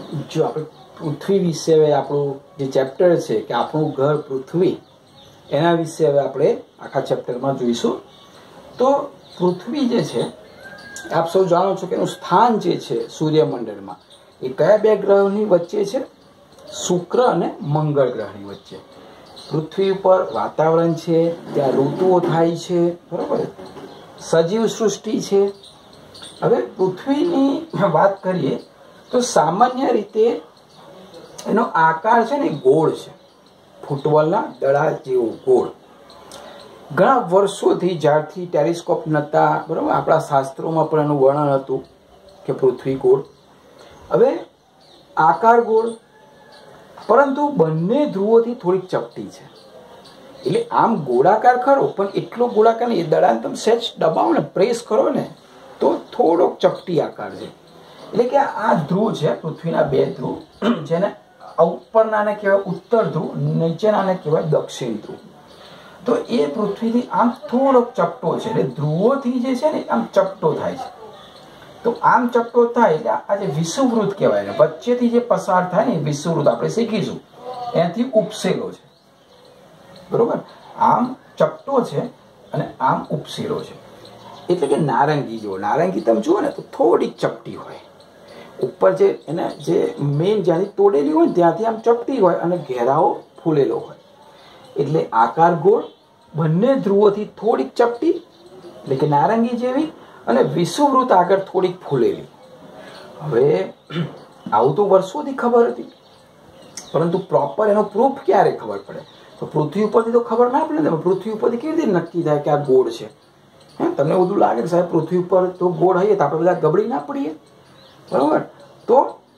જો આપણે પૃથ્વી વિશે હવે આપણું જે ચેપ્ટર છે કે આપણું ઘર પૃથ્વી, એના વિશે હવે આપણે આખા ચેપ્ટરમાં જોઈશું. તો પૃથ્વી જે છે આપ સૌ જાણો છો કે એનું સ્થાન જે છે સૂર્યમંડળમાં એ કયા બે ગ્રહોની વચ્ચે છે? શુક્ર અને મંગળ ગ્રહની વચ્ચે. પૃથ્વી ઉપર વાતાવરણ છે, ત્યાં ઋતુઓ થાય છે, બરોબર, સજીવ સૃષ્ટિ છે. હવે પૃથ્વીની વાત કરીએ તો સામાન્ય રીતે એનો આકાર છે ને ગોળ છે, ફૂટબોલના દડા જેવો ગોળ. ઘણા વર્ષોથી જ્યારથી ટેલિસ્કોપ નહોતા, બરાબર, આપણા શાસ્ત્રોમાં પણ એનું વર્ણન હતું કે પૃથ્વી ગોળ. હવે આકાર ગોળ, પરંતુ બંને ધ્રુવોથી થોડીક ચપટી છે. એટલે આમ ગોળાકાર ખરો, પણ એટલો ગોળાકાર નહીં. એ દડાને તમે સહેજ દબાવો ને, પ્રેસ કરો ને, તો થોડોક ચપટી આકાર છે. એટલે કે આ ધ્રુવ છે, પૃથ્વીના બે ધ્રુવ, જેને ઉપરનાને કહેવાય ઉત્તર ધ્રુવ, નીચેનાને કહેવાય દક્ષિણ ધ્રુવ. તો એ પૃથ્વીથી આમ થોડોક ચપટો છે, એટલે ધ્રુવોથી જે છે ને આમ ચપટો થાય છે. તો આમ ચપટો થાય એટલે આ જે વિષુવવૃત્ત કહેવાય ને, વચ્ચેથી જે પસાર થાય ને વિષુવવૃત્ત આપણે શીખીશું, એનાથી ઉપસેલો છે, બરોબર. આમ ચપટો છે અને આમ ઉપસેલો છે. એટલે કે નારંગી જુઓ, નારંગી તમે જુઓ ને તો થોડીક ચપટી હોય, ઉપર જે એને જે મેઇન જ્યાંથી તોડેલી હોય ને ત્યાંથી આમ ચપટી હોય અને ઘેરાવો ફૂલેલો હોય. એટલે આકાર ગોળ, બંને ધ્રુવોથી થોડીક ચપટી એટલે કે નારંગી જેવી, અને વિષુવવૃત્ત આગળ થોડીક ફૂલેલી. હવે આવું તો વર્ષોથી ખબર હતી, પરંતુ પ્રોપર એનો પ્રૂફ ક્યારે ખબર પડે? તો પૃથ્વી ઉપરથી તો ખબર ના પડે ને. પૃથ્વી ઉપરથી કેવી રીતે નક્કી થાય કે આ ગોળ છે? તમને બધું લાગે કે સાહેબ પૃથ્વી ઉપર તો ગોળ હઈએ તો આપણે બધા ગબડી ના પડીએ, બરાબર. તો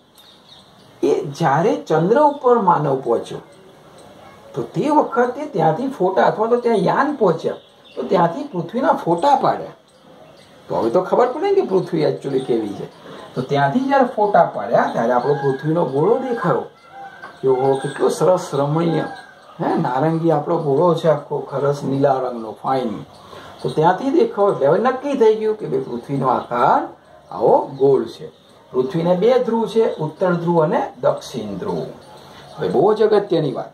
એ જ્યારે ચંદ્ર ઉપર માનવ પહોંચ્યો તો તે વખતે ત્યાંથી ફોટા, અથવા તો ત્યાં યાન પહોંચ્યા તો ત્યાંથી પૃથ્વીના ફોટા પાડ્યા. તો હવે તો ખબર પડે ને કે પૃથ્વી એકચ્યુઅલી કેવી છે. તો ત્યાંથી જ્યારે ફોટા પાડ્યા ત્યારે આપણો પૃથ્વીનો ગોળો દેખાયો કે ઓહો કેટલો સરસ રમણીય, નારંગી આપણો ગોળો છે, આખો ખરસ નીલા રંગનો ફાઇન. તો ત્યાંથી દેખાવ એટલે હવે નક્કી થઈ ગયું કે ભાઈ પૃથ્વીનો આકાર આવો ગોળ છે. પૃથ્વીને બે ધ્રુવ છે, ઉત્તર ધ્રુવ અને દક્ષિણ ધ્રુવ. હવે બહુ જ અગત્યની વાત,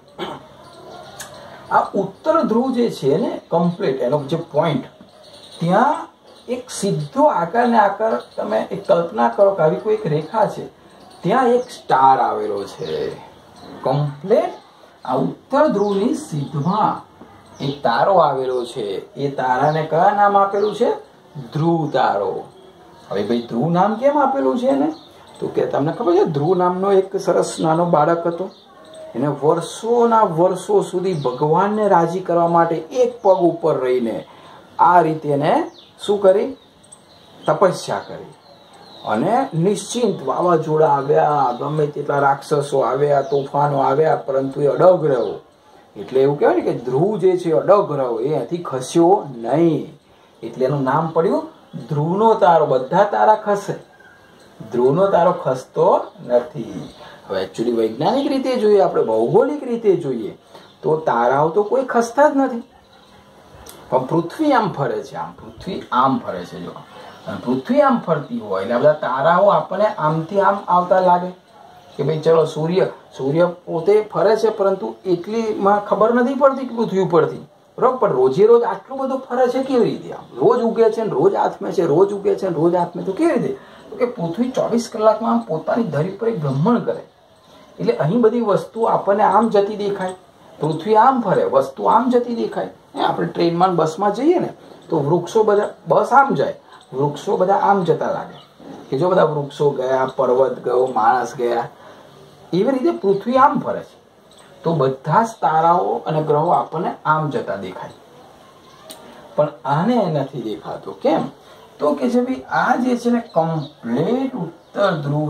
આ ઉત્તર ધ્રુવ જે છે ને કમ્પ્લીટ એનો જે પોઈન્ટ, ત્યાં એક સીધો આકાર ને આકાર તમે એક કલ્પના કરો કે આવી કોઈ એક રેખા છે, ત્યાં એક સ્ટાર આવેલો છે કમ્પ્લીટ. આ ઉત્તર ધ્રુવની સીધમાં એક તારો આવેલો છે. એ તારાને કયા નામ આપેલું છે? ધ્રુવ તારો. હવે ભાઈ ધ્રુવ નામ કેમ આપેલું છે એને? તો કે તમને ખબર છે, ધ્રુવ નામનો એક સરસ નાનો બાળક હતો, એને વર્ષોના વર્ષો સુધી ભગવાનને રાજી કરવા માટે એક પગ ઉપર રહીને આ રીતે એને શું કરી? તપસ્યા કરી. અને નિશ્ચિંત વાવાઝોડા આવ્યા, ગમે તેટલા રાક્ષસો આવ્યા, તોફાનો આવ્યા, પરંતુ એ અડગ રહ્યો. એટલે એવું કહેવાય ને કે ધ્રુવ જે છે અડગ રહ્યો, એ અહીંથી ખસ્યો નહીં. એટલે એનું નામ પડ્યું ધ્રુવનો તારો. બધા તારા ખસે, ધ્રુવનો તારો ખસતો નથી. હવે એકચ્યુઅલી વૈજ્ઞાનિક રીતે જોઈએ, આપણે ભૌગોલિક રીતે જોઈએ તો તારાઓ તો કોઈ ખસતા જ નથી, પણ પૃથ્વી આમ ફરે છે. આમ પૃથ્વી આમ ફરે છે. જો પૃથ્વી આમ ફરતી હોય એટલે બધા તારાઓ આપણને આમથી આમ આવતા લાગે કે ભાઈ ચલો સૂર્ય પોતે ફરે છે, પરંતુ એટલીમાં ખબર નથી પડતી પૃથ્વી ઉપરથી, બરોબર. પણ રોજે રોજ આટલું બધું ફરે છે કેવી રીતે? આમ રોજ ઉગે છે ને રોજ હાથમે છે, રોજ ઉગે છે ને રોજ હાથમે. તો કેવી રીતે? તો કે પૃથ્વી 24 કલાકમાં આમ પોતાની ધરી પર એક ભ્રમણ કરે. એટલે અહીં બધી વસ્તુ આપણને આમ જતી દેખાય, પૃથ્વી આમ ફરે, વસ્તુ આમ જતી દેખાય. આપણે ટ્રેનમાં બસમાં જઈએ ને તો વૃક્ષો બધા, બસ આમ જાય, વૃક્ષો બધા આમ જતા લાગે કે જો બધા વૃક્ષો ગયા, પર્વત ગયો, માણસ ગયા. એવી રીતે પૃથ્વી આમ ફરે છે. તો બધા જ તારાઓ અને ગ્રહો આપણને આમ જતા દેખાય, પણ આને નથી દેખાતો. કેમ? તો કે છે ભાઈ આ જે છે ને કમ્પ્લીટ ઉત્તર ધ્રુવ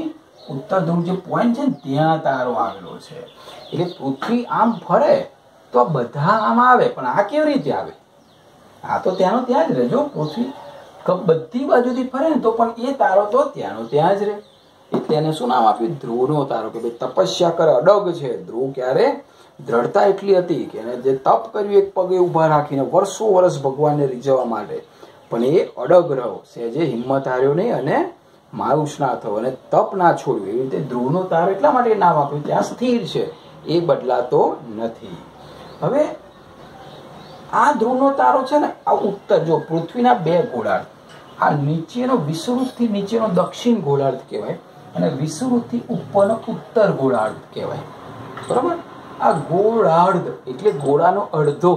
જે પોઈન્ટ છે ને ત્યાં તારો આવેલો છે. એટલે પૃથ્વી આમ ફરે તો બધા આમ આવે, પણ આ કેવી રીતે આવે? આ તો ત્યાંનો ત્યાં જ રહે. જો પૃથ્વી બધી બાજુથી ફરે ને તો પણ એ તારો તો ત્યાંનો ત્યાં જ રહે. એટલે એને શું નામ આપ્યું? ધ્રુવનો તારો. કે ભાઈ તપસ્યા કરે, અડગ છે. ધ્રુવ ક્યારે? દ્રઢતા એટલી હતી કે એને જે તપ કર્યું એક પગે ઉભા રાખીને વર્ષો વર્ષ ભગવાનને રીઝવવા માટે, પણ એ અડગ રહ્યો, સહેજે હિંમત હાર્યો નહીં અને માયુસ ના થવું અને તપ ના છોડવું, એવી રીતે ધ્રુવનો તારો એટલા માટે નામ આપ્યું ત્યાં સ્થિર છે, એ બદલાતો નથી. હવે આ ધ્રુવનો તારો છે ને, આ ઉત્તર, જો પૃથ્વીના 2 ગોળાર્ધ, આ નીચેનો વિષુવવૃત્તથી નીચેનો દક્ષિણ ગોળાર્ધ કહેવાય અને વિષુવવૃત્તથી ઉપરનો ઉત્તર ગોળાર્ધ કહેવાય. બરાબર? આ ગોળાર્ધ એટલે ગોળાનો અડધો,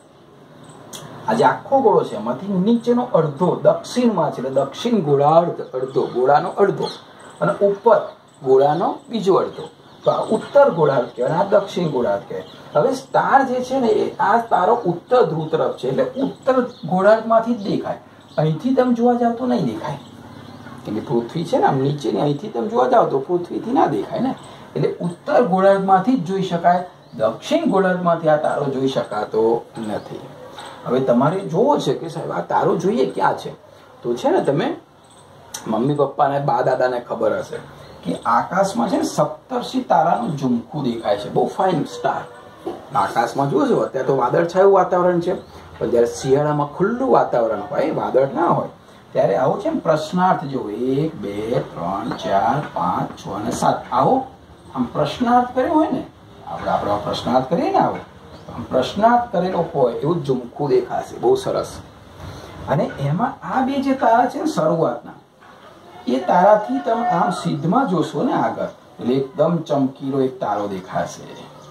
આજે આખો ગોળો છે એમાંથી નીચેનો અડધો દક્ષિણમાં છે, એટલે દક્ષિણ ગોળાર્ધ અડધો, ગોળાનો અડધો, અને ઉપર ગોળાનો બીજો અડધો, તો આ ઉત્તર ગોળાર્ધ કહેવાય, આ દક્ષિણ ગોળાર્ધ કહેવાય. હવે સ્ટાર જે છે ને એ આ તારો ઉત્તર ધ્રુવ તરફ છે, એટલે ઉત્તર ગોળાર્ધમાંથી જ દેખાય. અહીંથી તમે જોવા જાવ તો નહીં દેખાય, એટલે પૃથ્વી છે ને આમ નીચેની, અહીંથી તમે જોવા જાવ તો પૃથ્વીથી ના દેખાય ને, એટલે ઉત્તર ગોળાર્ધમાંથી જ જોઈ શકાય, દક્ષિણ ગોળાર્ધમાંથી આ તારો જોઈ શકાતો નથી. હવે તમારે જોવો છે કે સાહેબ આ તારો જોઈએ ક્યાં છે, તો છે ને તમે મમ્મી પપ્પાને બા દાદાને ખબર હશે કે આકાશમાં છે ને સપ્તર્ષિ તારાનું ઝુમખું દેખાય છે, બહુ ફાઇન સ્ટાર આકાશમાં જોશો. અત્યારે તો વાદળછાયું વાતાવરણ છે, પણ જ્યારે શિયાળામાં ખુલ્લું વાતાવરણ હોય, વાદળ ના હોય, ત્યારે આવો છે ને પ્રશ્નાર્થ જેવો 1 2 3 4 5 6 અને 7 આવો આમ પ્રશ્નાર્થ કર્યો હોય ને, આપણે પ્રશ્નાર્થ કરીએ ને, આવો આમ પ્રશ્નાર્થ કરેલો હોય એવું ઝુમખું દેખાશે, બહુ સરસ. અને એમાં આ 2 જે તારા છે ને શરૂઆતના, એ તારાથી તમે આમ સીધમાં જોશો ને આગળ, એટલે એકદમ ચમકીલો એક તારો દેખાશે.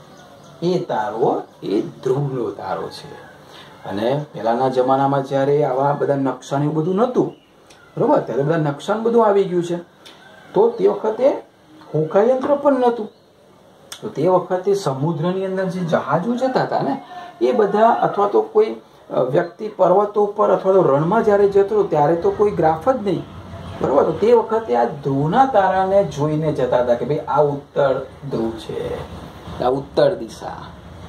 એ તારો એ ધ્રુવનો તારો છે. અને પહેલાના જમાનામાં જ્યારે આવા બધા નકશાને એવું બધું નહોતું, બરોબર, ત્યારે બધા નકશાને બધું આવી ગયું છે, તો તે વખતે હોકાયંત્ર પણ નહોતું, તો તે વખતે સમુદ્રની અંદર જે જહાજો જતા હતા ને એ બધા, અથવા તો કોઈ વ્યક્તિ પર્વતો ઉપર અથવા તો રણમાં જ્યારે જતો ત્યારે તો કોઈ ગ્રાફ જ નહીં, બરોબર, તો તે વખતે આ ધ્રુવના તારાને જોઈને જતા હતા કે ભાઈ આ ઉત્તર ધ્રુવ છે, આ ઉત્તર દિશા,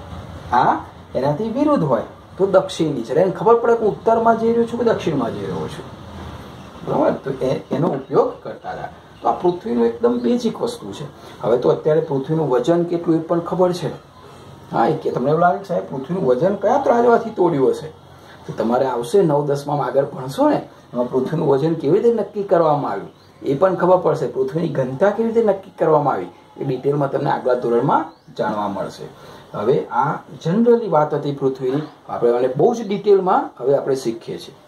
હા એનાથી વિરુદ્ધ હોય તો દક્ષિણ દિશા, એને ખબર પડે કે ઉત્તરમાં જઈ રહ્યો છું કે દક્ષિણમાં જઈ રહ્યો છું, બરાબર, તો એનો ઉપયોગ કરતા હતા. તો આ પૃથ્વીનું એકદમ બેઝિક વસ્તુ છે. હવે તો અત્યારે પૃથ્વીનું વજન કેટલું એ પણ ખબર છે. હા, એ કે તમને એવું લાગે કે સાહેબ પૃથ્વીનું વજન કયા ત્રાજવાથી તોડ્યું હશે, તો તમારે આવશે 9-10માં આગળ ભણશો ને, એમાં પૃથ્વીનું વજન કેવી રીતે નક્કી કરવામાં આવ્યું એ પણ ખબર પડશે, પૃથ્વીની ઘનતા કેવી રીતે નક્કી કરવામાં આવી એ ડિટેલમાં તમને આગલા ધોરણમાં જાણવા મળશે. હવે આ જનરલી વાત હતી પૃથ્વીની, આપણે બહુ જ ડિટેલમાં હવે આપણે શીખીએ છીએ.